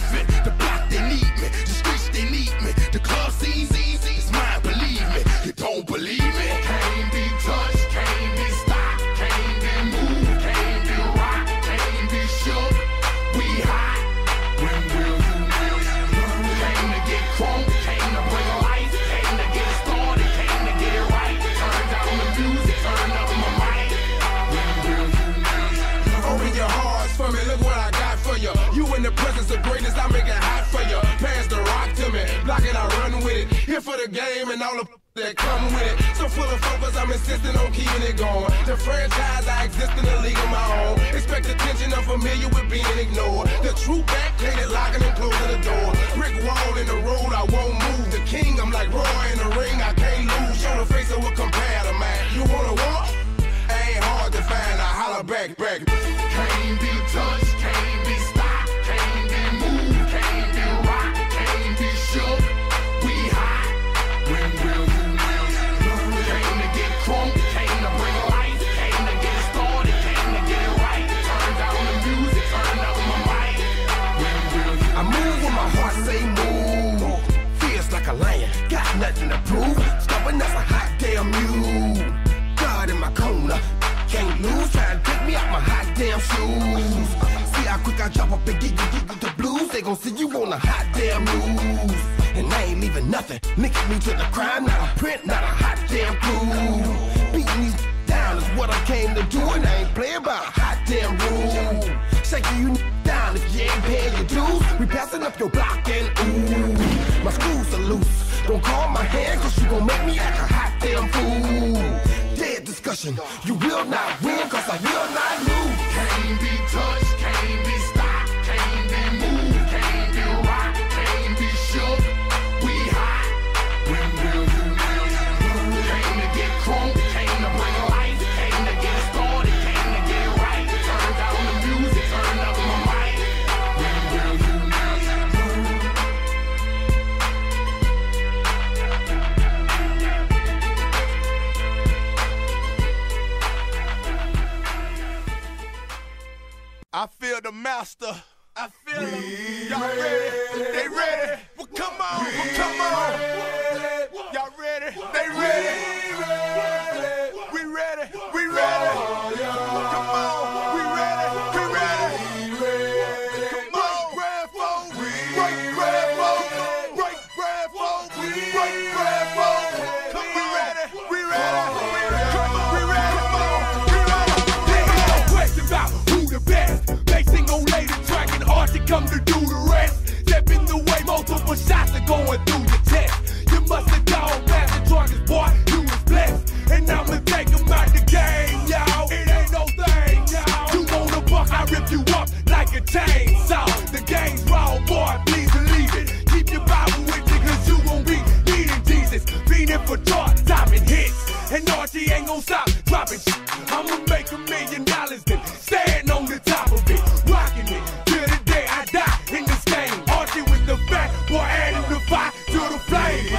beefing. The block, they need me. The streets, they need me. The club scene, it's mine, believe me. You don't believe me? Can't be touched, can't be stopped, can't be moved, can't be rocked, can't be shook. We hot. When will you learn? Came to get crunk, came to bring life, came to get started, came to get it right. Turn down the music, turn up my mic. When will you learn? Open your hearts for me, look what I got for you. You in the presence of greatness, I make it hot for you. Pass the rock to me, block it, I run with it. Here for the game and all the that come with it. So full of focus, I'm insisting on keeping it going. The franchise, I exist in a league of my own. Expect attention, I'm familiar with being ignored. The true back, plated, locking and closing the door. Brick wall in the road, I won't move. The king, I'm like Roy in the ring, I can't lose. Show the face of what compare to mine. You wanna walk? Ain't hard to find, I holler back. Can't be touched, can't be stopped, can't be moved, can't be rocked, can't be shook. We hot. When will you learn? Came to get crunk, came to bring life, came to get started, came to get it right. Turn down the music, turn up my mic. When will you I move when my heart say move. Feels like a lion, got nothing to prove. Stubborn as a hot damn mule. God in my corner, can't lose. Trying to take me out my hot damn shoes. See how quick I drop up and get you the blues. They gon' see you on the hot damn news. And I ain't leaving nothing. Linking me to the crime, not a print, not a hot damn clue. Beating these down is what I came to do, and I ain't playing by a hot damn rule. Shaking you down if you ain't paying your dues. We passing up your block and ooh, my screws are loose. Don't call my hand, cause you gon' make me act a hot damn fool. Dead discussion, you will not win, cause I will not lose. can't be touched, can't be stopped, can't be moved, can't be rocked, can't be shook. We hot. When will you learn? Came to get crunk, came to bring life, came to get started, came to get it right. Turn down the music, turn up my mic. When will you learn? I feel the master. I feel him. Y'all ready? They ready? Well, come on. Well, come on. Y'all ready? They ready? We ready? We ready? Come on. We ready? We ready? Come on. Break bread folk. Break bread folk. Break bread folk. Break bread folk. Come we ready? We ready? Come on. We ready? Come on. We ready? They got a question about who the best. Mason gon' lay the track and Archie come to do the rest. Step in the way, multiple shots are going through your chest. You must have gone past the charges, boy, you was blessed. And I'ma take him out the game, y'all. It ain't no thing, y'all. You wanna buck, I rip you up like a chainsaw. The game's raw, boy, please believe it. Keep your Bible with you, cause you gon' be needing Jesus. Feeding for chart-topping hits. And Archie ain't gon' stop dropping shit. I'ma make $1 million then stand on the top of it. Rocking it till the day I die in this game. Archie with the back, boy, adding the fire to the flame.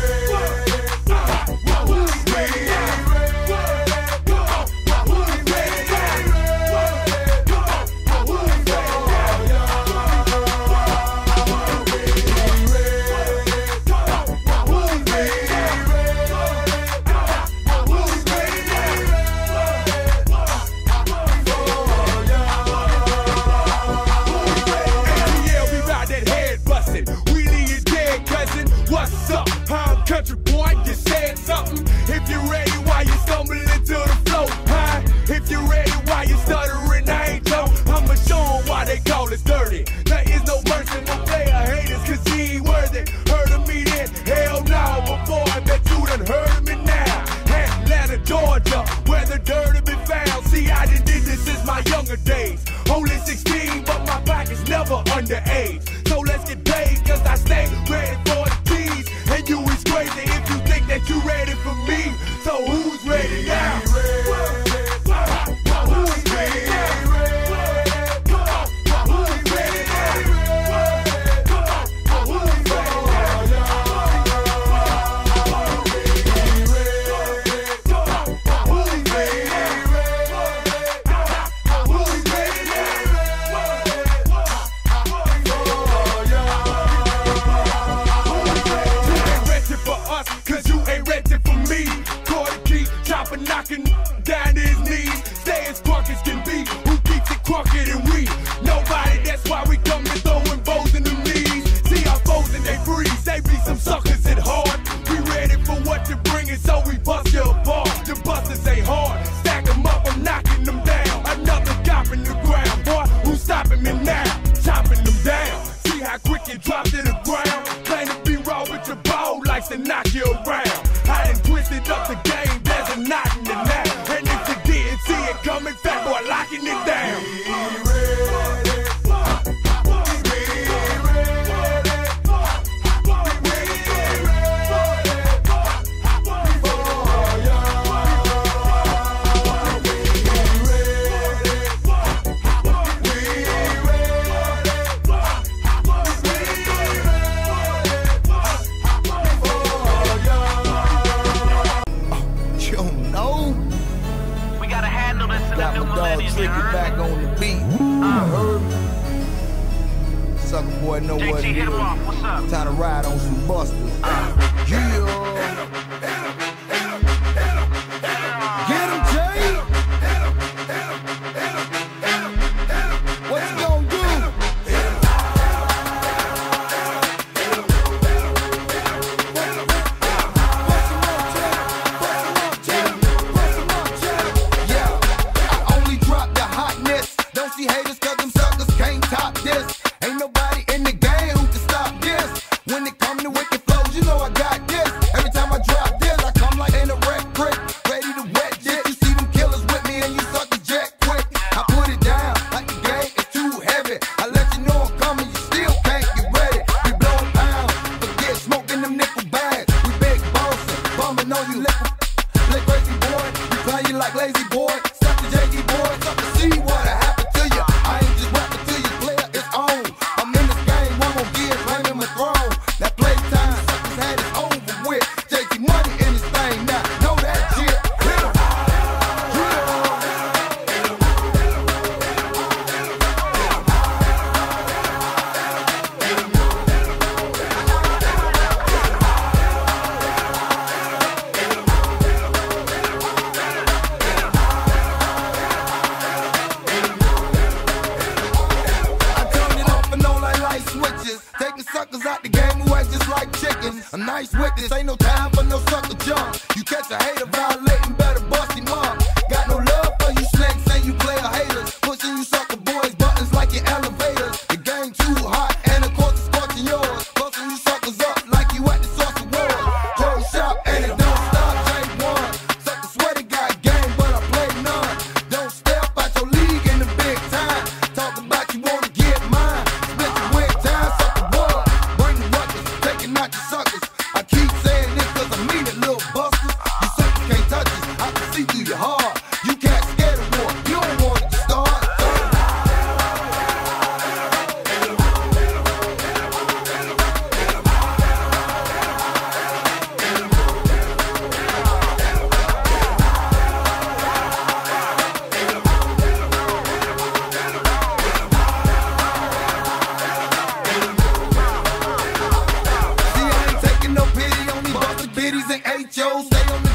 What's up? I'm country boy, you said something. If you're ready, why you stumbling into the flow? Huh? If you're ready, why you stuttering? I ain't Joe. I'ma show 'em why they call it dirty. There is no mercy, no player haters, cause he ain't worthy. Heard of me then? Hell no, but boy, I bet you done heard of me now. Atlanta, Georgia, where the dirty been found. See, I done did this since my younger days. Only 16, but my pocket's never underage. So let's get paid, cause I stay ready for the keys. And you is crazy if you think that you ready for me. So who's ready now? knocking down to his knees. Stay as crunk as can be. Who keeps it crunker than we? Nobody, that's why we come and throwing bows in the knees. See our foes and they freeze. They be some suckers at heart. We ready for what you're bringing, so we bust you apart. The busters ain't hard. Stack them up, I'm knocking them down. Another cop in the ground, boy. Who's stopping me now? Chopping them down. See how quick you drop to the ground. Plain to be raw, but your ball likes to knock you around. I done twisted up the game, there's a knot in the now. And if you didn't see it coming, fat boy locking it down. Back on the beat. Heard me? Sucker boy know what it is. Time to ride on some busters. Get him, Jay. What you gonna do? See haters cause them suckers can't top this. Ain't nobody in the game who can stop this. When it come to wicked flows, you know I got this. Every time I drop this, I come like in a wreck brick, ready to wet this. You see them killers with me and you suck the jet quick. I put it down like the game is too heavy. I let you know I'm coming, you still can't get ready. We blowin' pounds, forget smoking them nickel bags. We big bossin', bumming on you liquor. Like crazy boy, we play you like lazy boy. Suck the JD boy, suck the C what happened. I ain't just rapping to you, player, it's on. I'm in this game, one more gear, claiming my throne. That playtime, suckers had it over with. JT money in this thing now, know that shit. Taking suckers out the game who act just like chickens. A nice witness, ain't no time for no sucker jump. You catch a hater violating, better bust him up. Got no love for you snakes and you player haters. Pushing you sucker boys buttons like your elevators. The game too hot and of course it's scorching yours. Busting you suckers up like you at the source of war. Joe Shop and it don't stop, J1. Sucker swear they got game but I play none. Don't step out your league in the big time. Talk about you wanna get mine. Split the wig time, sucker boy. Bring the ruckus, taking out the suckers. I keep saying this cause I mean it, little busters. You suckers can't touch us, I can see through your heart. You can't scare the war, you don't want it to start. See, I ain't taking no pity on these busted biddies and HOs. Stay on